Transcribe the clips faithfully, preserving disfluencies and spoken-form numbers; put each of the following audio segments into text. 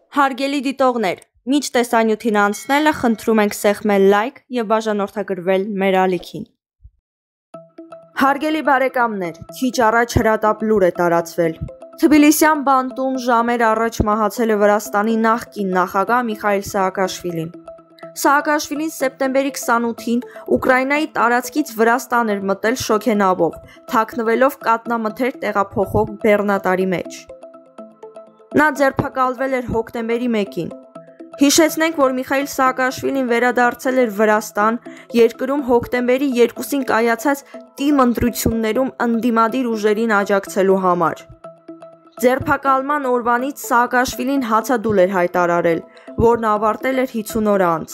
Հարգելի դիտողներ, միջ տեսանյութին անցնելը խնդրում ենք սեղմել լայք և բաժանորդագրվել մեր ալիքին։ Հարգելի բարեկամներ, քիչ առաջ հրատապ լուր է տարածվել։ Թբիլիսյան բանտում ժամեր առաջ մահացել է Վրաստանի նախկին նախագահ Միխայիլ Սաակաշվիլին։ Սաակաշվիլին սեպտեմբերի քսանութին Ուկրաինայի տարածքից Վրաստան էր մտել շոգենավով, թաքնվելով կատնամթեր տեղափոխող բեռնատարի մեջ։ Նա ձերբակալվել էր հոկտեմբերի մեկին։ Հիշեցնենք, որ Միխայիլ Սաակաշվիլին վերադարձել էր Վրաստան երկրում հոկտեմբերի երկուսին կայացած ՏԻՄ ընտրություններում ընդդիմադիր ուժերին աջակցելու համար։ Ձերբակալման օրվանից Սաակաշվիլին հացադուլ էր հայտարարել, որն ավարտել էր հիսուն օր անց։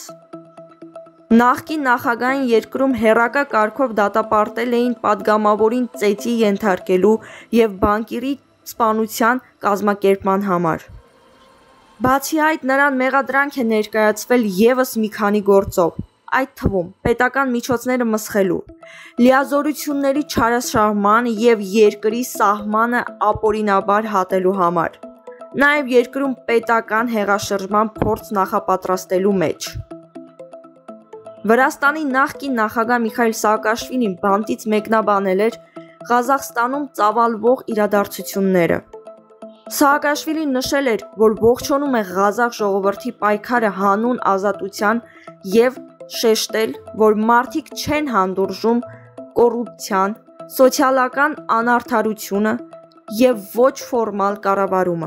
Նախկին նախագահին երկրում հեռակա կարգով դատապարտել էին պատգամավորին ծեծի ենթարկելու և բանկիրի սպանության կազմակերպման համար։ Բացի այդ, նրան մեղադրանք է ներկայացվել ևս մի քանի գործով, այդ թվում պետական միջոցները մսխելու, լիազորությունների չարաշահման և երկրի սահմանը ապօրինաբար հատելու համար, նաև երկրում պետական հեղաշրջման փորձ նախապատրաստելու մեջ։ Վրաստանի նախկին նախագահ Միխայիլ Սաակաշվիլին բանտից մեկնաբանել էր Ղազախստանում ծավալվող իրադարձությունները։ Սաակաշվիլին նշել էր, որ ողջունում է ղազախ ժողովրդի պայքարը հանուն ազատության և շեշտել, որ մարդիկ չեն հանդուրժում կոռուպցիան, սոցիալական անարդարությունը և ոչ ֆորմալ կառավարումը։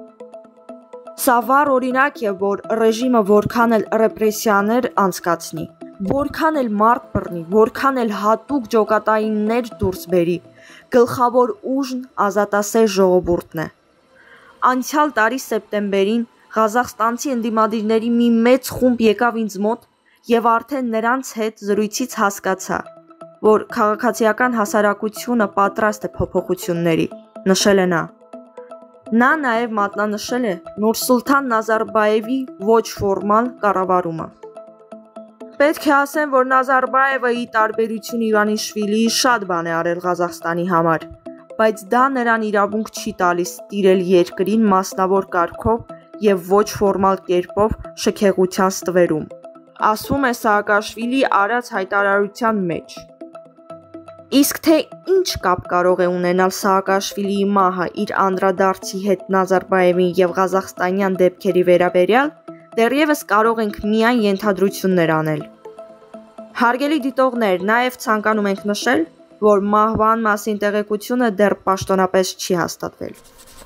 Սա վառ օրինակ է, որ ռեժիմը որքան էլ ռեպրեսիաներ անցկացնի, որքան էլ մարդ բռնի, որքան էլ հատուկ ջոկատայիններ դուրս բերի, գլխավոր ուժն ազատասեր ժողովուրդն է։ Անցյալ տարի սեպտեմբերին ղազախստանցի ընդդիմադիրների մի մեծ խումբ եկավ ինձ մոտ և արդեն նրանց հետ զրույցից հասկացա, որ քաղաքացիական հասարակությունը պատրաստ է փոփոխությունների, նշել է նա։ Նա նաև մատնանշել է Նուրսուլթան Նազարբաևի ոչ ֆորմալ կառավարումը։ Պետք է ասեմ, որ Նազարբաևը, ի տարբերություն Իվանիշվիլիի, շատ բան է արել Ղազախստանի համար, բայց դա նրան իրավունք չի տալիս տիրել երկրին մասնավոր կարգով և ոչ ֆորմալ կերպով շքեղության ստվերում, ասվում է Սաակաշվիլիի արած հայտարարության մեջ։ Իսկ թե ինչ կապ կարող է ունենալ Սաակաշվիլիի մահը իր անդրադարձի հետ Նազարբաևին և ղազախստանյան դեպքերի վերաբերյալ, դեռևս կարող ենք միայն ենթադրություններ անել։ Հարգելի դիտողներ, նաև ցանկանում ենք նշել, որ մահվան մասին տեղեկությունը դեռ պաշտոնապես չի հաստատվել։